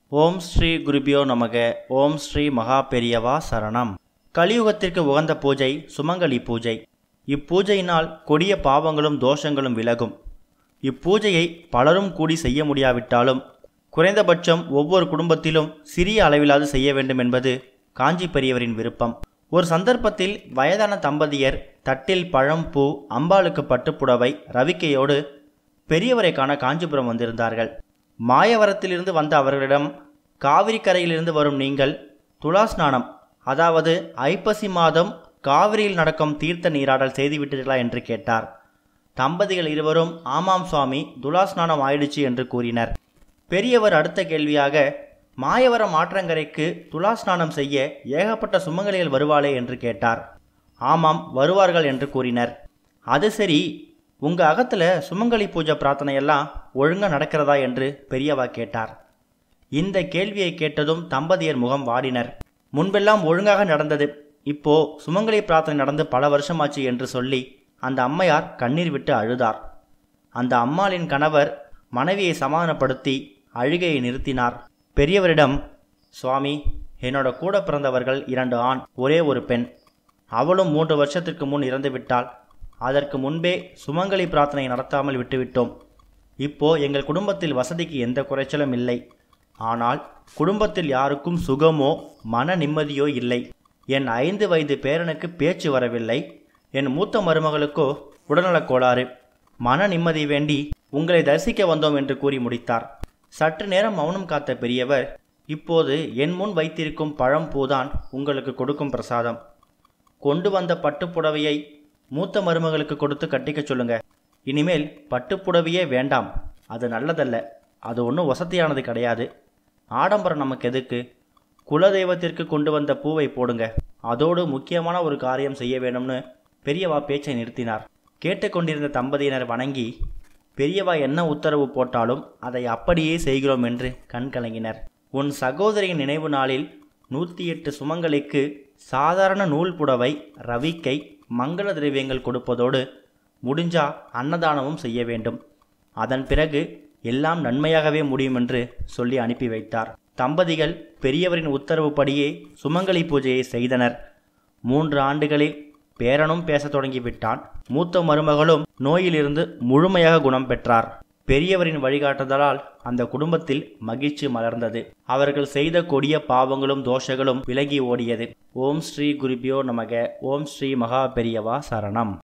ஓம் ஸ்ரீ குருபியோ நமக. ஓம் ஸ்ரீ மகா பெரியவா சரணம். கலியுகத்திற்கு உகந்த பூஜை சுமங்கலி பூஜை. இப்பூஜையினால் கொடிய பாவங்களும் தோஷங்களும் விலகும். இப்பூஜையை பலரும் கூடி செய்ய முடியாவிட்டாலும் குறைந்தபட்சம் ஒவ்வொரு குடும்பத்திலும் சிறிய அளவிலாவது செய்ய வேண்டும் என்பது காஞ்சி பெரியவரின் விருப்பம். ஒரு சந்தர்ப்பத்தில் வயதான தம்பதியர் தட்டில் பழம், பூ, அம்பாளுக்கு பட்டுப்புடவை, ரவிக்கையோடு பெரியவரை காண காஞ்சிபுரம் வந்திருந்தார்கள். மாயவரத்திலிருந்து வந்த அவர்களிடம், காவிரி கரையிலிருந்து வரும் நீங்கள் துலாஸ்நானம், அதாவது ஐப்பசி மாதம் காவிரியில் நடக்கும் தீர்த்த நீராடல் செய்துவிட்டீர்களா என்று கேட்டார். தம்பதிகள் இருவரும் ஆமாம் சுவாமி, துலாஸ்நானம் ஆயிடுச்சு என்று கூறினர். பெரியவர் அடுத்த கேள்வியாக, மாயவரம் ஆற்றங்கரைக்கு துலாஸ்நானம் செய்ய ஏகப்பட்ட சுமங்கலிகள் வருவாளே என்று கேட்டார். ஆமாம், வருவார்கள் என்று கூறினர். அது சரி, உங்க அகத்துல சுமங்கலி பூஜை பிரார்த்தனையெல்லாம் ஒழுங்கா நடக்கிறதா என்று பெரியவா கேட்டார். இந்த கேள்வியை கேட்டதும் தம்பதியர் முகம் வாடினர். முன்பெல்லாம் ஒழுங்காக நடந்தது, இப்போ சுமங்கலி பிரார்த்தனை நடந்து பல வருஷமாச்சு என்று சொல்லி அந்த அம்மையார் கண்ணீர் விட்டு அழுதார். அந்த அம்மாளின் கணவர் மனைவியை சமாதானப்படுத்தி அழுகையை நிறுத்தினார். பெரியவரிடம், சுவாமி, என்னோட கூட பிறந்தவர்கள் 2 ஆண், ஒரே ஒரு பெண். அவளும் 3 வருஷத்திற்கு முன் இறந்து விட்டாள். அதற்கு முன்பே சுமங்கலி பிரார்த்தனை நடத்தாமல் விட்டுவிட்டோம். இப்போ எங்கள் குடும்பத்தில் வசதிக்கு எந்த குறைச்சலும் இல்லை. ஆனால் குடும்பத்தில் யாருக்கும் சுகமோ மன நிம்மதியோ இல்லை. என் 5 வயது பேரனுக்கு பேச்சு வரவில்லை. என் மூத்த மருமகளுக்கோ உடல்நலக் கோளாறு. மன நிம்மதி வேண்டி உங்களை தரிசிக்க வந்தோம் என்று கூறி முடித்தார். சற்று நேரம் மௌனம் காத்த பெரியவர், இப்போது என் முன் வைத்திருக்கும் பழம், பூதான் உங்களுக்கு கொடுக்கும் பிரசாதம். கொண்டு வந்த பட்டுப்புடவையை மூத்த மருமகளுக்கு கொடுத்து கட்டிக்க சொல்லுங்க. இனிமேல் பட்டுப்புடவையே வேண்டாம், அது நல்லதல்ல. அது ஒன்றும் வசதியானது கிடையாது. ஆடம்பரம் நமக்கு எதுக்கு? குலதெய்வத்திற்கு கொண்டு வந்த பூவை போடுங்க. அதோடு முக்கியமான ஒரு காரியம் செய்ய வேணும்னு பெரியவா பேச்சை நிறுத்தினார். கேட்டுக்கொண்டிருந்த தம்பதியினர் வணங்கி, பெரியவா என்ன உத்தரவு போட்டாலும் அதை அப்படியே செய்கிறோம் என்று கண் கலங்கினர். உன் சகோதரியின் நினைவு நாளில் 108 சுமங்கலிக்கு சாதாரண நூல் புடவை, ரவிக்கை, மங்கள திரவியங்கள் கொடுப்பதோடு முடிஞ்சா அன்னதானமும் செய்ய வேண்டும். அதன் பிறகு எல்லாம் நன்மையாகவே முடியும் என்று சொல்லி அனுப்பி வைத்தார். தம்பதிகள் பெரியவரின் உத்தரவுப்படியே சுமங்கலி பூஜையை செய்தனர். 3 ஆண்டுகளில் பேரனும் பேசத் தொடங்கிவிட்டான். மூத்த மருமகளும் நோயிலிருந்து முழுமையாக குணம் பெற்றார். பெரியவரின் வழிகாட்டுதலால் அந்த குடும்பத்தில் மகிழ்ச்சி மலர்ந்தது. அவர்கள் செய்த கொடிய பாவங்களும் தோஷங்களும் விலகி ஓடியது. ஓம் ஸ்ரீ குருபியோ நமக. ஓம் ஸ்ரீ மகா பெரியவா சரணம்.